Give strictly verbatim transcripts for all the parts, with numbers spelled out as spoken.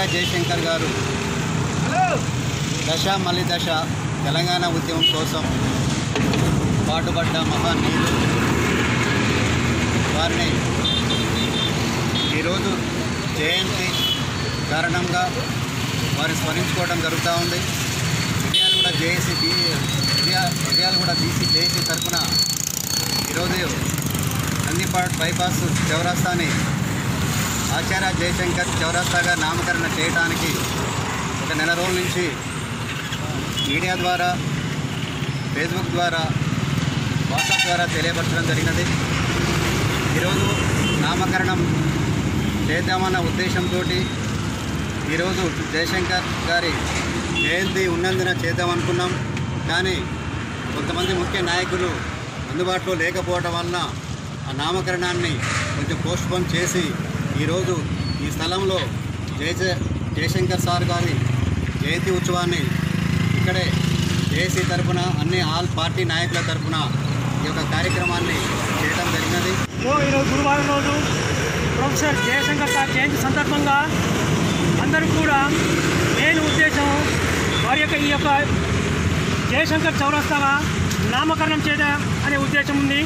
ఆచార్య జయశంకర్ గారు దశ మళ్ళీ దశ తెలంగాణ ఉద్యమం కోసం పాటుపడ్డ మహానీయులు. వారిని ఈరోజు జయంతి కారణంగా వారిని స్మరించుకోవడం జరుగుతూ ఉంది. మిర్యాలు కూడా జేఏసీ బీ మిర్యాలు కూడా బీసీ జేఏసీ తరఫున ఈరోజు నందిపాట్ బైపాస్ చౌరస్తాని ఆచార్య జయశంకర్ చౌరస్తాగా నామకరణ చేయడానికి ఒక నెల రోజుల నుంచి మీడియా ద్వారా, ఫేస్బుక్ ద్వారా, వాట్సాప్ ద్వారా తెలియపరచడం జరిగినది. ఈరోజు నామకరణం చేద్దామన్న ఉద్దేశంతో ఈరోజు జయశంకర్ గారి జయంతి ఉన్నందున చేద్దామనుకున్నాం. కానీ కొంతమంది ముఖ్య నాయకులు అందుబాటులో లేకపోవడం వలన ఆ నామకరణాన్ని కొంచెం పోస్ట్పోన్ చేసి ఈరోజు ఈ స్థలంలో జయ జయశంకర్ సార్ గారి జయంతి ఉత్సవాన్ని ఇక్కడే జేఏసీ తరఫున అన్ని ఆల్ పార్టీ నాయకుల తరఫున ఈ యొక్క కార్యక్రమాన్ని చేయడం జరిగినది. ఈరోజు గురువారం రోజు ప్రొఫెసర్ జయశంకర్ సార్ జయంతి సందర్భంగా అందరూ కూడా మెయిన్ ఉద్దేశం వారి యొక్క ఈ యొక్క జయశంకర్ చౌరస్తాగా నామకరణం చేయడం అనే ఉద్దేశం ఉంది.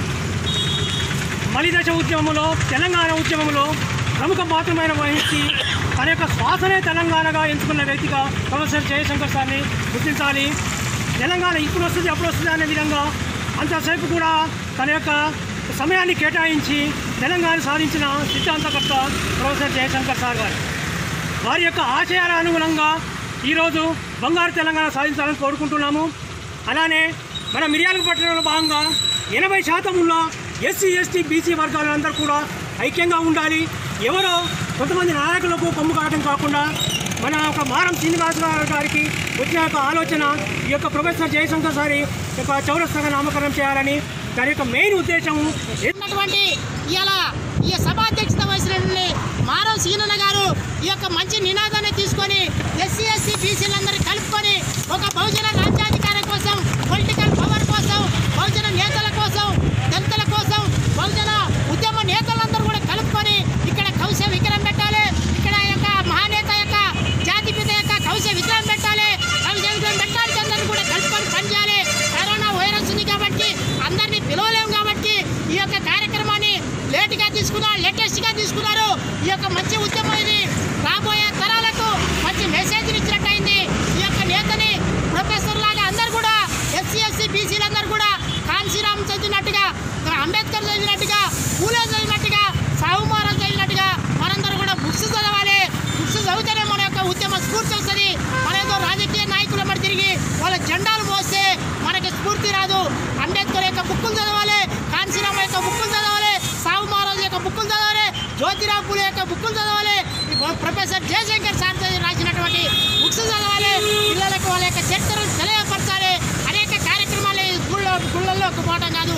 మలిదశ ఉద్యమంలో, తెలంగాణ ఉద్యమంలో ప్రముఖ పాత్రమైన వహించి తన యొక్క శ్వాసనే తెలంగాణగా ఎంచుకున్న వ్యక్తిగా ప్రొఫెసర్ జయశంకర్ సార్ని గుర్తించాలి. తెలంగాణ ఇప్పుడు వస్తుంది అప్పుడు వస్తుంది అనే విధంగా అంతసేపు కూడా తన యొక్క సమయాన్ని కేటాయించి తెలంగాణ సాధించిన సిద్ధాంతకర్త ప్రొఫెసర్ జయశంకర్ సార్ గారు. వారి యొక్క ఆశయాల అనుగుణంగా ఈరోజు బంగారు తెలంగాణ సాధించాలని కోరుకుంటున్నాము. అలానే మన మిర్యాల పట్టణంలో భాగంగా ఎనభై శాతం ఉన్న ఎస్సీ ఎస్టీ బీసీ వర్గాలందరూ కూడా ఐక్యంగా ఉండాలి. ఎవరో కొంతమంది నాయకులకు కొమ్ము కావడం కాకుండా మన ఒక మారం శ్రీనివాస గారికి వచ్చిన యొక్క ఆలోచన ఈ యొక్క ప్రొఫెసర్ జయశంకర్ సారి యొక్క చౌరస్తాగా నామకరణం చేయాలని దాని యొక్క మెయిన్ ఉద్దేశం. ఉన్నటువంటి ఇలా ఈ సభాధ్యక్షత వహించిన మారం సీనన్న గారు ఈ యొక్క మంచి నినాదాన్ని తీసుకొని ఎస్సీ ఎస్సీ బీసీలందరూ కలుపుకొని ఒక బహుజన రాజ్యాధికారం కోసం, పొలిటికల్ పవర్ కోసం, బహుజన నేతల కోసం, దళితుల కోసం, బహుజన ఉద్యమ నేతలందరూ కూడా కలుపుకొని ఇక్కడ కౌశ విగ్రహం పెట్టాలి. ఇక్కడ యొక్క మహానేత యొక్క జాతిపిత యొక్క కౌశ విగ్రహం పెట్టాలి. కౌశ విగ్రహం పెట్టడానికి అందరూ కూడా కలుపుకొని పనిచేయాలి. కరోనా వైరస్ ఉంది కాబట్టి అందరినీ పిలవలేము కాబట్టి ఈ యొక్క కార్యక్రమాన్ని లేటుగా తీసుకున్నారు, లేటెస్ట్గా తీసుకున్నారు. ఈ యొక్క మంచి ఉద్యమం ఇది రాబోయే తరాలకు మంచి మెసేజ్ని ఇచ్చినట్టు అయింది. ఈ యొక్క నేతని ప్రొఫెసర్ లాగా అందరూ కూడా ఎస్సీ ఎస్సీ బీసీలందరూ కూడా కాన్సీరామ్ చదివినట్టుగా, అంబేద్కర్ చదివినట్టుగా, పూలే చదివినట్టుగా, సాహుమారాలు చదివినట్టుగా మనందరూ కూడా బుక్స్ చదవాలి. బుక్స్ చదివితేనే మన యొక్క ఉద్యమ స్ఫూర్తి వస్తుంది. మన ఏదో రాజకీయ నాయకుల మరి తిరిగి వాళ్ళ జెండాలు మోస్తే మనకి స్ఫూర్తి రాదు. అంబేద్కర్ యొక్క బుక్కులు చదవాలి, కాన్సీరామ్ యొక్క బుక్కులు చదవాలి, సాహు మహారాజు యొక్క బుక్కులు చదవాలి, జ్యోతిరావు పూలే యొక్క బుక్కులు చదవాలి, ప్రొఫెసర్ జయశంకర్ సార్ రాసినటువంటి బుక్స్ చదవాలి. పిల్లలకు వాళ్ళ యొక్క చరిత్రను తెలియపరచాలి. అనేక కార్యక్రమాలు గుళ్ళ గుళ్ళల్లోకి పోవడం కాదు.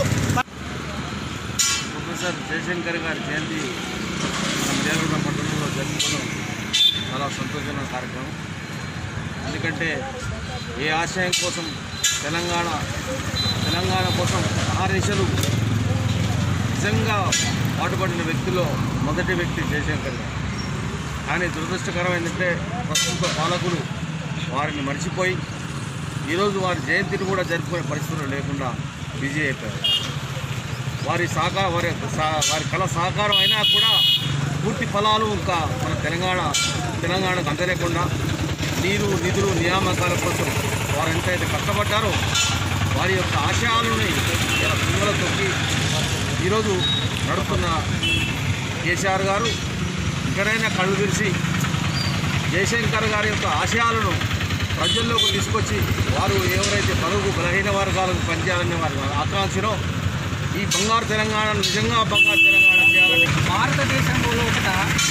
ప్రొఫెసర్ జయశంకర్ గారి జయంతి దేవరగూడ పట్టణంలో జరుపుకోవడం చాలా సంతోషమైన కార్యక్రమం. ఎందుకంటే ఏ ఆశయం కోసం తెలంగాణ తెలంగాణ కోసం ఆదేశాలు నిజంగా పాటుపడిన వ్యక్తిలో మొదటి వ్యక్తి జయశంకర్ గారు. కానీ దురదృష్టకరం ఏంటంటే ప్రస్తుత పాలకులు వారిని మర్చిపోయి ఈరోజు వారి జయంతిని కూడా జరుపుకునే పరిస్థితులు లేకుండా బిజీ అయిపోయారు. వారి సహకార వారి వారి కళ సహకారం అయినా కూడా పూర్తి ఫలాలు ఇంకా మన తెలంగాణ తెలంగాణకు అందలేకుండా నీరు నిధులు నియామకాల కోసం వారు ఎంతైతే కష్టపడ్డారో వారి యొక్క ఆశయాలని ఇలా తుంగలో తొక్కి ఈరోజు నడుపుతున్న కేసీఆర్ గారు ఇక్కడైనా కళ్ళు తెరిచి జయశంకర్ గారి యొక్క ఆశయాలను ప్రజల్లోకి తీసుకొచ్చి వారు ఎవరైతే బరువు బలహీన వర్గాలకు పనిచేయాలనే వారి ఆకాంక్షలో ఈ బంగారు తెలంగాణ నిజంగా బంగారు తెలంగాణ చేయాలని భారతదేశంలో ఒకట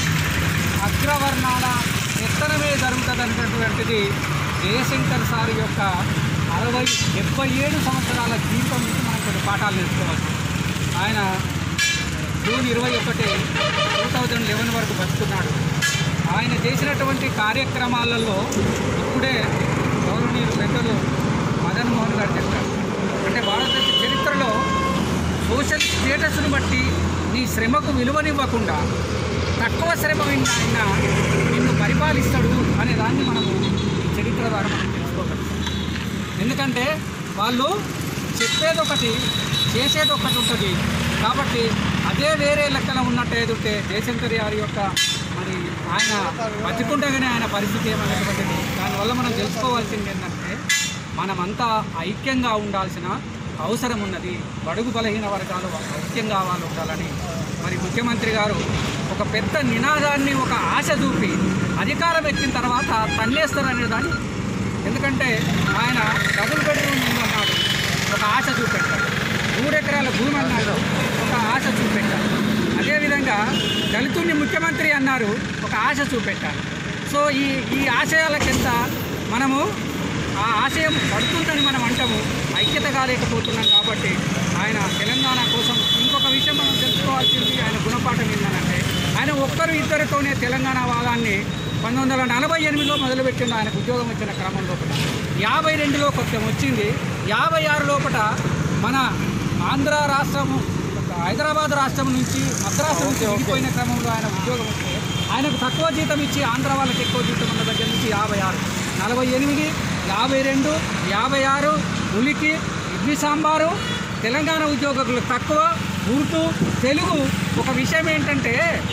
అగ్రవర్ణాల ఎత్తనమే జరుగుతుంది అనేటటువంటిది జయశంకర్ సార్ యొక్క అరవై డెబ్బై ఏడు సంవత్సరాల జీవితం నుంచి మనం కొన్ని పాఠాలు నేర్చుకోవచ్చు. ఆయన జూన్ ఇరవై ఒకటి టూ థౌజండ్ లెవెన్ వరకు బతుకున్నాడు. ఆయన చేసినటువంటి కార్యక్రమాలలో ఇప్పుడే గౌరవనీయులు పెద్దలు మదన్ మోహన్ గారు చెప్పారు. అంటే భారతదేశ చరిత్రలో సోషల్ స్టేటస్ను బట్టి నీ శ్రమకు విలువనివ్వకుండా తక్కువ శ్రమ విన్న ఆయన నిన్ను పరిపాలిస్తాడు అనే దాన్ని మనము ఈ చరిత్ర ద్వారా మనం తెలుసుకోగలుగుతాం. ఎందుకంటే వాళ్ళు చెప్పేది ఒకటి చేసేది ఒకటి ఉంటుంది కాబట్టి అదే వేరే లెక్కన ఉన్నట్టు ఏదుంటే జయశంకర్ గారి యొక్క మరి ఆయన బతికుండగానే ఆయన పరిస్థితి ఏమనేటువంటిది. దానివల్ల మనం తెలుసుకోవాల్సింది ఏంటంటే మనమంతా ఐక్యంగా ఉండాల్సిన అవసరం ఉన్నది. బడుగు బలహీన వర్గాలు ఐక్యంగా వాళ్ళు ఉండాలని మరి ముఖ్యమంత్రి గారు ఒక పెద్ద నినాదాన్ని ఒక ఆశ చూపి అధికారం ఎక్కిన తర్వాత తన్నేస్తారనే దాన్ని, ఎందుకంటే ఆయన డబుల్ బెడ్రూమ్ ఇల్లు అన్నాడు, ఒక ఆశ చూపెట్టాడు. మూడెకరాల భూమి అన్నాడు, ఒక ఆశ చూపెట్టాడు. అదేవిధంగా దళితుడిని ముఖ్యమంత్రి అన్నారు, ఒక ఆశ చూపెట్టారు. సో ఈ ఈ ఆశయాల కింద మనము ఆ ఆశయం పడుతుందని మనం అంటాము, ఐక్యత కాలేకపోతున్నాం. కాబట్టి ఆయన తెలంగాణ కోసం ఇంకొక విషయం మనం తెలుసుకోవాల్సింది, ఆయన గుణపాఠం ఏంటంటే ఆయన ఒక్కరు ఇద్దరితోనే తెలంగాణ వాదాన్ని పంతొమ్మిది వందల నలభై ఎనిమిదిలో మొదలుపెట్టిండు. ఆయనకు ఉద్యోగం వచ్చిన క్రమం లోపల యాభై రెండులో కొంచెం వచ్చింది. యాభై ఆరు లోపల మన ఆంధ్ర రాష్ట్రము హైదరాబాద్ రాష్ట్రం నుంచి మద్రాసు నుంచి వెళ్ళిపోయిన క్రమంలో ఆయన ఉద్యోగం వస్తే ఆయనకు తక్కువ జీతం ఇచ్చి ఆంధ్ర వాళ్ళకి ఎక్కువ జీతం ఉన్న దగ్గర నుంచి యాభై ఆరు నలభై ఎనిమిది యాభై రెండు యాభై ఆరు ఉలికి ఇడ్లీ సాంబారు తెలంగాణ ఉద్యోగులకు తక్కువ, ఉర్దూ తెలుగు. ఒక విషయం ఏంటంటే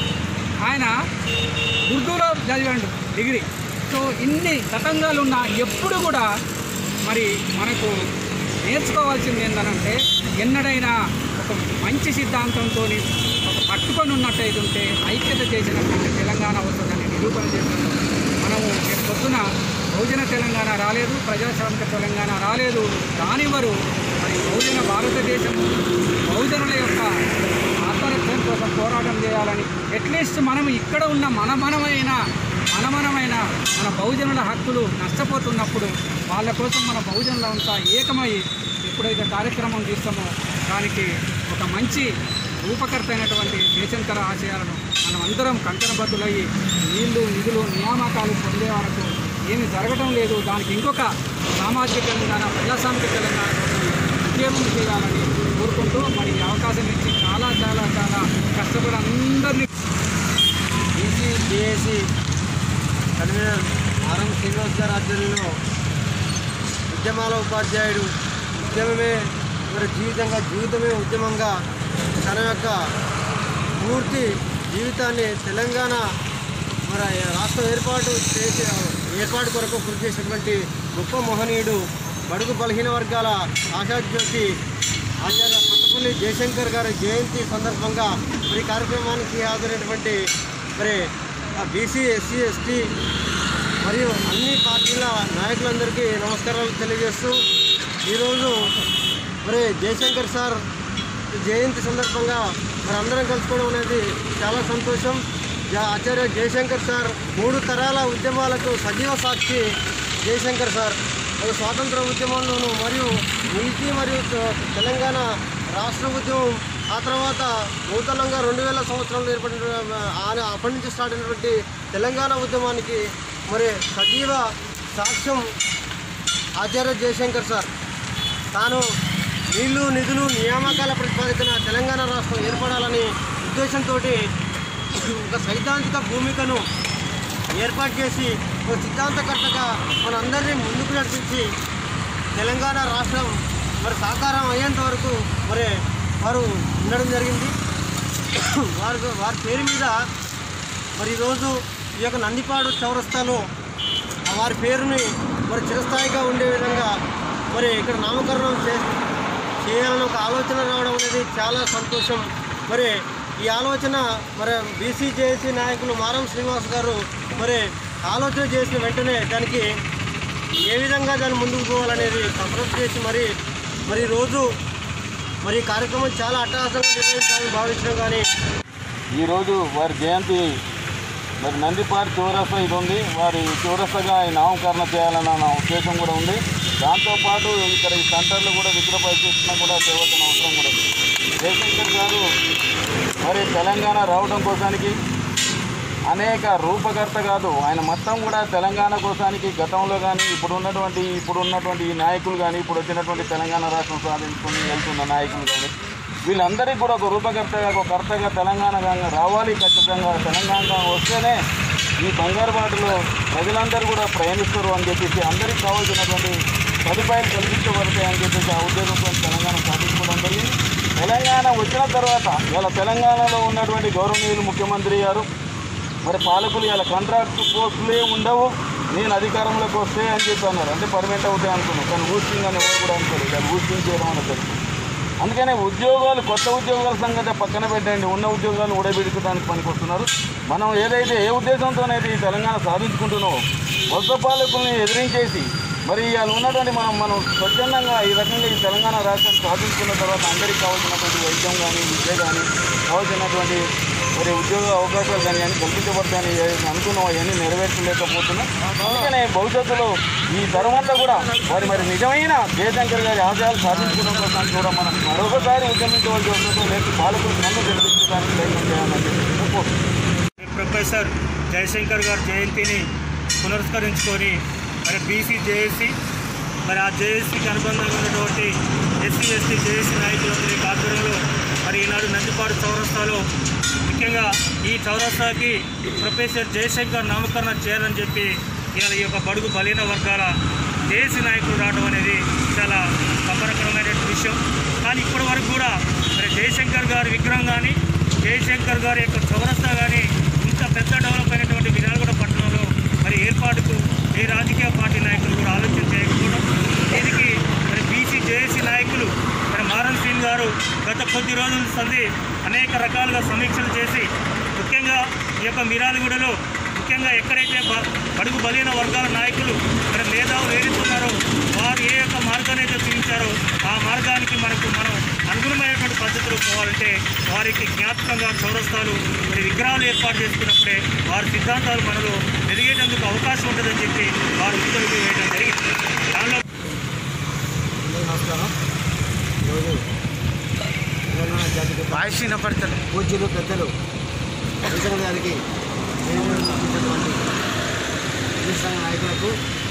ఆయన ఉర్దూలో చదివాడు డిగ్రీ. సో ఇన్ని తతంగాలు ఉన్నా ఎప్పుడు కూడా మరి మనకు నేర్చుకోవాల్సింది ఏంటంటే ఎన్నడైనా ఒక మంచి సిద్ధాంతంతో ఒక పట్టుకొని ఉన్నట్టయితే ఉంటే ఐక్యత చేసినట్లయితే తెలంగాణ వస్తుందని నిరూపణ చేస్తున్నాం. మనము పొద్దున బహుజన తెలంగాణ రాలేదు, ప్రజాస్వామిక తెలంగాణ రాలేదు, రానివ్వరు. మరి బహుజన భారతదేశము బహుజనుల యొక్క ఆత్మరక్షణ కోసం పోరాటం చేయాలని అట్లీస్ట్ మనం ఇక్కడ ఉన్న మన మనమైన మనమనమైన మన బహుజనుల హక్కులు నష్టపోతున్నప్పుడు వాళ్ళ కోసం మన బహుజనులంతా ఏకమై ఎప్పుడైతే కార్యక్రమం తీస్తామో దానికి ఒక మంచి రూపకర్త అయినటువంటి జయశంకర్ ఆశయాలను మనం అందరం కంకణబద్దులయ్యి నీళ్లు నిధులు నియామకాలు పొందే వరకు ఏమి జరగడం లేదు. దానికి ఇంకొక సామాజిక తెలంగాణ ప్రజాస్వామిక తెలంగాణ ఉద్యమం చేయాలని కోరుకుంటూ మరి అవకాశం ఇచ్చి చాలా చాలా చాలా కష్టపడి అందరినీ BC JAC convener Aram Srinivas గారి ఆధ్వర్యంలో ఉద్యమాల ఉపాధ్యాయుడు ఉద్యమమే మరి జీవితంగా జీవితమే ఉద్యమంగా తన యొక్క పూర్తి జీవితాన్ని తెలంగాణ మరి రాష్ట్రం ఏర్పాటు చేసే ఏర్పాటు కొరకు కృషి చేసినటువంటి గొప్ప మహనీయుడు బడుగు బలహీన వర్గాల ఆశాజ్యోతి ఆచార్య కొత్తపల్లి జయశంకర్ గారి జయంతి సందర్భంగా మరి కార్యక్రమానికి హాజరైనటువంటి మరి బీసీ ఎస్సీ ఎస్టీ మరియు అన్ని పార్టీల నాయకులందరికీ నమస్కారాలు తెలియజేస్తూ ఈరోజు మరి జయశంకర్ సార్ జయంతి సందర్భంగా మరి అందరం కలుసుకోవడం అనేది చాలా సంతోషం. ఆచార్య జయశంకర్ సార్ మూడు తరాల ఉద్యమాలకు సజీవ సాక్షి జయశంకర్ సార్. స్వాతంత్ర ఉద్యమంలోనూ మరియు ఉనికి మరియు తెలంగాణ రాష్ట్ర ఉద్యమం, ఆ తర్వాత నూతనంగా రెండు వేల సంవత్సరంలో ఏర్పడిన అప్పటి నుంచి స్టార్ట్ అయినటువంటి తెలంగాణ ఉద్యమానికి మరి సజీవ సాక్ష్యం ఆచార్య జయశంకర్ సార్. తాను నీళ్లు నిధులు నియామకాల ప్రతిపాదికన తెలంగాణ రాష్ట్రం ఏర్పడాలని ఉద్దేశంతో ఒక సైద్ధాంతిక భూమికను ఏర్పాటు చేసి ఒక సిద్ధాంతకర్తగా మనందరినీ ముందుకు నడిపించి తెలంగాణ రాష్ట్రం మరి సాకారం అయ్యేంత వరకు మరి వారు ఉండడం జరిగింది. వారి వారి పేరు మీద మరి ఈరోజు ఈ యొక్క నందిపాడు చౌరస్తాలో వారి పేరుని మరి చిరస్థాయిగా ఉండే విధంగా మరి ఇక్కడ నామకరణం చే చేయాలని ఒక ఆలోచన రావడం అనేది చాలా సంతోషం. మరి ఈ ఆలోచన మరి బీసీ జేఏసీ నాయకులు మారం శ్రీనివాస్ గారు మరి ఆలోచన చేసిన వెంటనే దానికి ఏ విధంగా దాన్ని ముందుకు పోవాలనేది కసరత్తు చేసి మరి మరి రోజు మరి కార్యక్రమం చాలా అట్టహాసంగా నిర్వహించాలని భావించడం. కానీ ఈరోజు వారి జయంతి మరి నందిపాడు చౌరస్తా ఇది ఉంది, వారి చౌరస్తాగా ఈ నామకరణ చేయాలన్న నా ఉద్దేశం కూడా ఉంది. దాంతోపాటు ఇక్కడ ఈ సెంటర్లు కూడా విగ్రహ ప్రతిష్ఠన కూడా చేయవలసిన అవసరం కూడా ఉంది. జయశంకర్ గారు మరి తెలంగాణ రావడం కోసానికి అనేక రూపకర్త కాదు, ఆయన మొత్తం కూడా తెలంగాణ కోసానికి గతంలో కానీ ఇప్పుడు ఉన్నటువంటి ఇప్పుడు ఉన్నటువంటి ఈ నాయకులు కానీ ఇప్పుడు వచ్చినటువంటి తెలంగాణ రాష్ట్రం సాధించుకుని వెళ్తున్న నాయకులు కానీ వీళ్ళందరికీ కూడా ఒక రూపకర్తగా ఒక కర్తగా తెలంగాణ రావాలి. ఖచ్చితంగా తెలంగాణ వస్తేనే ఈ బంగారు బాటలో ప్రజలందరూ కూడా ప్రయాణిస్తారు అని చెప్పేసి అందరికీ కావాల్సినటువంటి సదుపాయాలు కల్పించబడతాయి అని చెప్పేసి ఆ ఉద్దేశంతో తెలంగాణ సాధించుకోవడం జరిగింది. తెలంగాణ వచ్చిన తర్వాత ఇలా తెలంగాణలో ఉన్నటువంటి గౌరవనీయులు ముఖ్యమంత్రి గారు మరి పాలకులు ఇలా కాంట్రాక్ట్ పోస్టులే ఉండవు, నేను అధికారంలోకి వస్తే అని చెప్పి అన్నారు. అంటే పర్మనెంట్ అవుతాయి అనుకున్నాను, కానీ ఊస్టింగ్ అని ఎవరు కూడా అనుకోలేదు. దాన్ని ఊస్టింగ్ చేయడం అనేది అందుకనే ఉద్యోగాలు కొత్త ఉద్యోగాల సంగతి పక్కన పెట్టండి, ఉన్న ఉద్యోగాలు ఊడబెట్టుకోవడానికి పనికొస్తున్నారు. మనం ఏదైతే ఏ ఉద్దేశంతోనైతే ఈ తెలంగాణ సాధించుకుంటున్నామో కొత్త పాలకుల్ని ఎదిరించేసి మరి ఇవాళ ఉన్నటువంటి మనం మనం స్వచ్ఛందంగా ఈ రకంగా ఈ తెలంగాణ రాష్ట్రాన్ని సాధించుకున్న తర్వాత అందరికీ కావాల్సినటువంటి వైద్యం కానీ విద్య కానీ కావాల్సినటువంటి మరి ఉద్యోగ అవకాశాలు కానీ అన్ని కల్పించబడతాయని అనుకున్నాం, అవన్నీ నెరవేర్చలేకపోతున్నాం. అందుకనే భవిష్యత్తులో ఈ తరమంతా కూడా మరి మరి నిజమైన జయశంకర్ గారి ఆశయాలు సాధించుకోవడం కోసం కూడా మనం మరొకసారి ఉద్యమించవలసి వస్తుందో లేదు పాలకులకు నన్ను గెలిపించడానికి ప్రయత్నం చేయాలని ప్రొఫెసర్ జయశంకర్ గారి జయంతిని పునస్కరించుకొని మరి బీసీ జేఏసీ మరి ఆ జేఏసీకి అనుబంధంగా ఉన్నటువంటి ఎస్సీ ఎస్టీ జేఏసీ నాయకులందరి ఆధ్వర్యంలో మరి ఈనాడు నందిపాడు చౌరస్తాలో ముఖ్యంగా ఈ చౌరస్తాకి ప్రొఫెసర్ జయశంకర్ నామకరణ చేయాలని చెప్పి ఇవాళ ఈ యొక్క బడుగు బలహీన వర్గాల జేఏసీ నాయకులు రావడం అనేది చాలా సంబరకరమైన విషయం. కానీ ఇప్పటి వరకు కూడా మరి జయశంకర్ గారి విగ్రహం కానీ జయశంకర్ గారి యొక్క చౌరస్తా కానీ ఇంత పెద్ద డెవలప్ అయినటువంటి విజయనగర పట్టణంలో మరి ఏర్పాటుకు ఏ రాజకీయ పార్టీ నాయకులు కూడా ఆలోచన చేయకపోవడం, దీనికి మరి బీసీ జేఏసీ నాయకులు మరి మారన్ సింగ్ గారు గత కొద్ది రోజుల సంది అనేక రకాలుగా సమీక్షలు చేసి ముఖ్యంగా ఈ యొక్క మిర్యాలగూడలో ముఖ్యంగా ఎక్కడైతే బడుగు బలహీన వర్గాల నాయకులు మరి మేధావులు ఏడుతున్నారో వారు ఏ యొక్క మార్గాన్ని అయితే చూపించారో ఆ మార్గానికి మనకు మనం అనుగుణమైనటువంటి పద్ధతులు పోవాలంటే వారికి జ్ఞాపకంగా చౌరస్తాలు మరి విగ్రహాలు ఏర్పాటు చేసుకున్నప్పుడే వారి సిద్ధాంతాలు మనలో ఎదిగేటందుకు అవకాశం ఉంటుందని చెప్పి వారు ముందుకు వేయడం జరిగింది. దానిలో నమస్కారం. ఈరోజు తెలంగాణ జాతికి పూజ్యులు పెద్దలు జయశంకర్ గారికి నిర్వహించినటువంటి పోలీస్ సంఘ నాయకులకు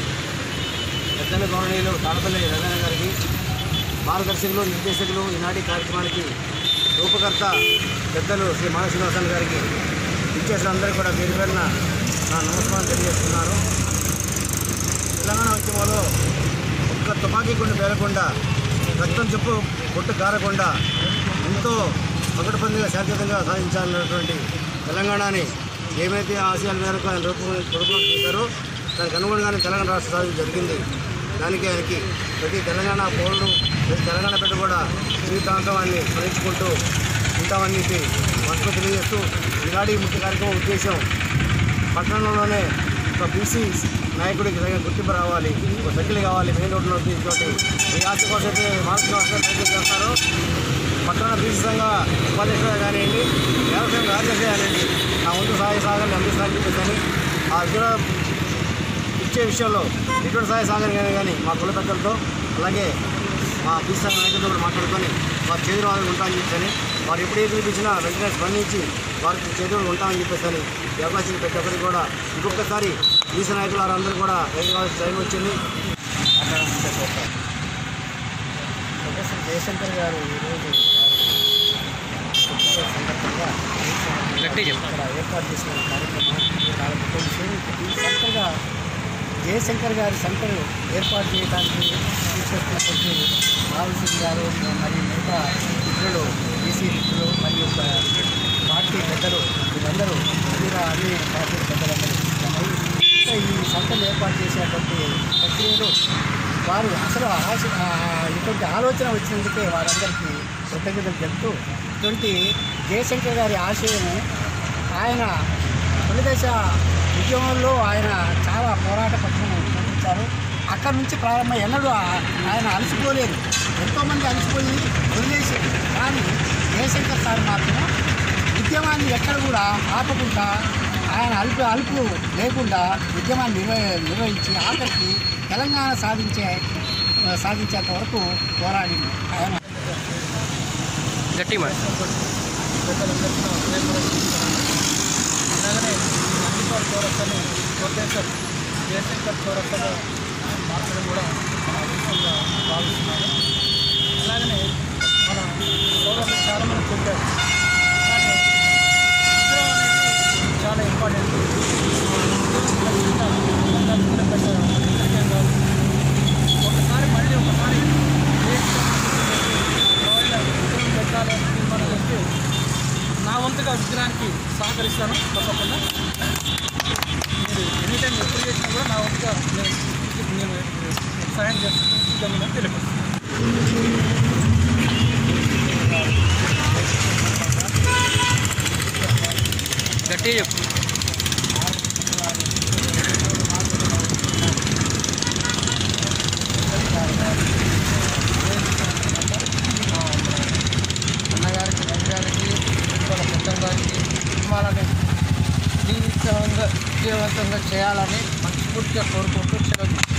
పెద్దల గౌరవనీయులు తాడపల్లి రంగన్న గారికి మార్గదర్శకులు నిర్దేశకులు ఈనాటి కార్యక్రమానికి రూపకర్త పెద్దలు శ్రీ మాధవ శ్రీనివాసన్ గారికి ఇచ్చేసిన అందరికీ కూడా పేరు పేరున నా నమస్కారం తెలియజేస్తున్నాను. తెలంగాణ ఉద్యమంలో ఒక్క తుపాకీ గుండె పేలకుండా రక్తం చెప్పు కొట్టు కారకుండా ఎంతో పకడ్బందీగా శాంతియుతంగా సాధించాలన్నటువంటి తెలంగాణని ఏమైతే ఆశయాల మేరకు ఆయన రూపం రూపంలో చేశారో దానికి అనుగుణంగానే తెలంగాణ రాష్ట్ర సాధన జరిగింది. దానికి ఆయనకి ప్రతి తెలంగాణ పౌరుడు ప్రతి తెలంగాణ బిడ్డ కూడా జీవితాంతం అన్ని స్మరించుకుంటూ ఉంటామని చెప్పి మనసు తెలియజేస్తూ ఈనాటి ముఖ్య కార్యక్రమం ఉద్దేశం పట్టణంలోనే ఒక బీసీ నాయకుడికి తగిన గుర్తింపు రావాలి, ఒక సైకిల్ కావాలి మెయిన్ రోడ్లో తీసుకొని ఈ ఆశ కోసం అయితే మానసిక ప్రయత్నం చేస్తారో పట్టణ బీసీ సంఘ ఉపాధ్యక్షులుగా కానివ్వండి, వ్యవసాయం రాజకీయ కానివ్వండి నా ముందు సహాయ సాగాన్ని అందిస్తానని చెప్పేసి ఆ విగ్రహం ఇచ్చే విషయంలో ఎటువంటి సహాయ సాగాన్ని కానీ కానీ మా కుల పెద్దలతో అలాగే మా బీసీ సంఘ నాయకులతో కూడా మాట్లాడుకొని వారి చేతులు వాళ్ళకి ఉంటామని చెప్పని వారు ఎప్పుడైతే చూపించినా వెంటనే స్పందించి వారికి చేతులు ఉంటామని చెప్పేసి ఈ అవకాశం ప్రతి ఒక్కరికి కూడా ఇంకొకసారి బీసీ నాయకులు వారందరూ కూడా వేయవలసిన టైం వచ్చింది. ప్రొఫెసర్ జయశంకర్ గారు ఈరోజు సందర్భంగా ఇక్కడ ఏర్పాటు చేసిన కార్యక్రమం చాలా గొప్ప విషయం. ఈ సెంటర్గా జయశంకర్ గారి సెంటర్ ఏర్పాటు చేయడానికి తీసుకొచ్చినటువంటి రాహుల్ సింగ్ గారు మరియు మిగతా మిత్రులు బీసీ మిత్రులు మరియు పార్టీ పెద్దలు వీళ్ళందరూ అన్ని అన్ని పార్టీ పెద్దలందరూ ఈ సెంటర్ ఏర్పాటు చేసేటువంటి ప్రక్రియలో వారు అసలు ఆశ ఇటువంటి ఆలోచన వచ్చినందుకే వారందరికీ కృతజ్ఞతలు చెప్తూ ఇటువంటి జయశంకర్ గారి ఆశయం ఆయన తొలిదశ ఉద్యమంలో ఆయన చాలా పోరాట పట్టును చూపించారు. అక్కడి నుంచి ప్రారంభం ఎన్నడూ ఆయన అలసిపోలేదు, ఎంతోమంది అలసిపోయి వదిలేసేది. కానీ జయశంకర్ సార్ మాత్రం ఉద్యమాన్ని ఎక్కడ కూడా ఆపకుండా ఆయన అలుపు అలుపు లేకుండా ఉద్యమాన్ని నిర్వ నిర్వహించి ఆఖరికి తెలంగాణ సాధించే సాధించేంత వరకు పోరాడింది. ఆయన గట్టి అలాగనే నందిపాడు చౌరస్తాని ప్రొఫెసర్ జయశంకర్ చౌరస్తాగా మార్చడం కూడా మన అదృష్టంగా భావిస్తున్నాను. అలాగనే మన సోదరులు చాలామంది చెప్పారు, కానీ ఉద్యోగం అనేది చాలా ఇంపార్టెంట్. ఒకసారి మళ్ళీ ఒకసారి ఉద్యోగం పెట్టాలని తీర్మానం చేస్తే నా వంతుగా విగ్రహానికి సహకరిస్తాను. తప్పకుండా మీరు ఎనీ టైం ఎప్పుడు చేసినా కూడా నా వంతుగా నేను నేను సహాయం చేస్తాను తెలియపరుస్తాను. గట్టి చెప్పు. అన్నగారికి రంగారికి వాళ్ళ కుటుంబానికి కుటుంబాలని జీవితంగా విజయవంతంగా చేయాలని మనస్ఫూర్తిగా కోరుకుంటూ సెలవు.